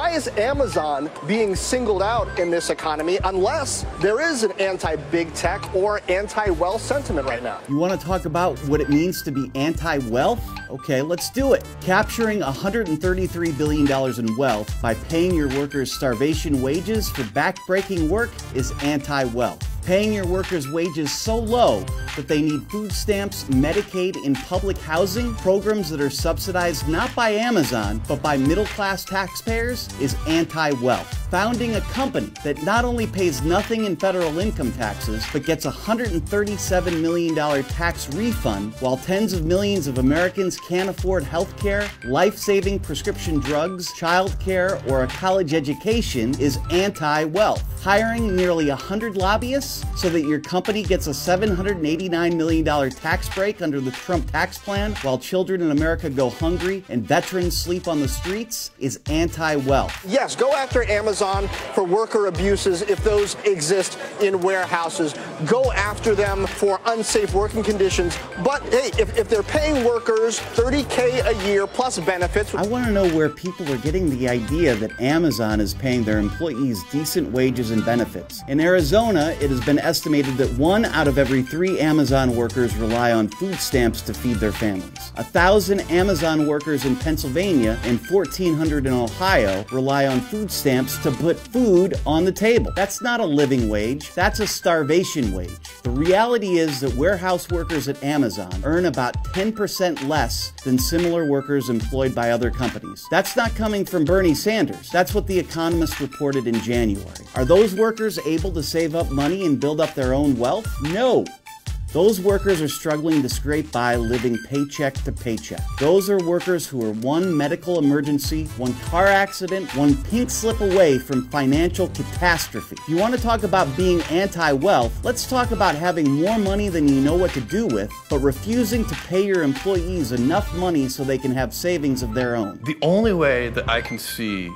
why is Amazon being singled out in this economy unless there is an anti-big tech or anti-wealth sentiment right now? You want to talk about what it means to be anti-wealth? Okay, let's do it. Capturing $133 billion in wealth by paying your workers starvation wages for back-breaking work is anti-wealth. Paying your workers wages so low that they need food stamps, Medicaid, and public housing, programs that are subsidized not by Amazon, but by middle-class taxpayers, is anti-wealth. Founding a company that not only pays nothing in federal income taxes, but gets a $137 million tax refund, while tens of millions of Americans can't afford health care, life-saving prescription drugs, child care, or a college education, is anti-wealth. Hiring nearly 100 lobbyists so that your company gets a $789 million tax break under the Trump tax plan while children in America go hungry and veterans sleep on the streets is anti-wealth. Yes, go after Amazon for worker abuses if those exist in warehouses. Go after them for unsafe working conditions. But hey, if they're paying workers $30K a year plus benefits. I want to know where people are getting the idea that Amazon is paying their employees decent wages and benefits. In Arizona, it has been estimated that 1 out of every 3 Amazon workers rely on food stamps to feed their families. 1,000 Amazon workers in Pennsylvania and 1,400 in Ohio rely on food stamps to put food on the table. That's not a living wage, that's a starvation wage. The reality is that warehouse workers at Amazon earn about 10% less than similar workers employed by other companies. That's not coming from Bernie Sanders. That's what The Economist reported in January. Are those workers able to save up money and build up their own wealth? No. Those workers are struggling to scrape by living paycheck to paycheck. Those are workers who are one medical emergency, one car accident, one pink slip away from financial catastrophe. If you want to talk about being anti-wealth, let's talk about having more money than you know what to do with, but refusing to pay your employees enough money so they can have savings of their own. The only way that I can see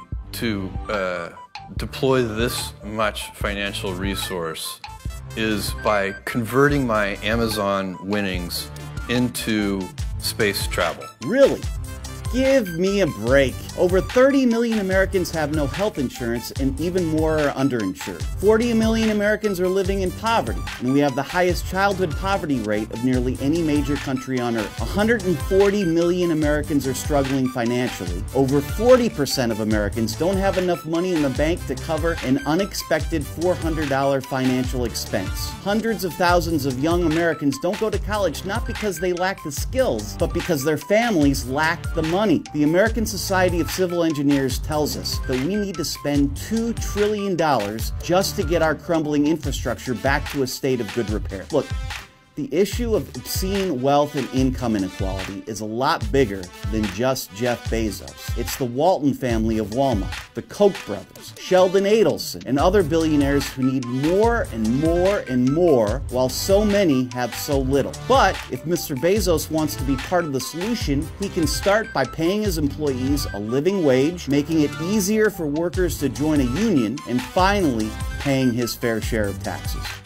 to deploy this much financial resource is by converting my Amazon winnings into space travel. Really? Give me a break. Over 30 million Americans have no health insurance and even more are underinsured. 40 million Americans are living in poverty, and we have the highest childhood poverty rate of nearly any major country on earth. 140 million Americans are struggling financially. Over 40% of Americans don't have enough money in the bank to cover an unexpected $400 financial expense. Hundreds of thousands of young Americans don't go to college not because they lack the skills, but because their families lack the money. The American Society of Civil Engineers tells us that we need to spend $2 trillion just to get our crumbling infrastructure back to a state of good repair. Look, the issue of obscene wealth and income inequality is a lot bigger than just Jeff Bezos. It's the Walton family of Walmart, the Koch brothers, Sheldon Adelson, and other billionaires who need more and more and more, while so many have so little. But if Mr. Bezos wants to be part of the solution, he can start by paying his employees a living wage, making it easier for workers to join a union, and finally, paying his fair share of taxes.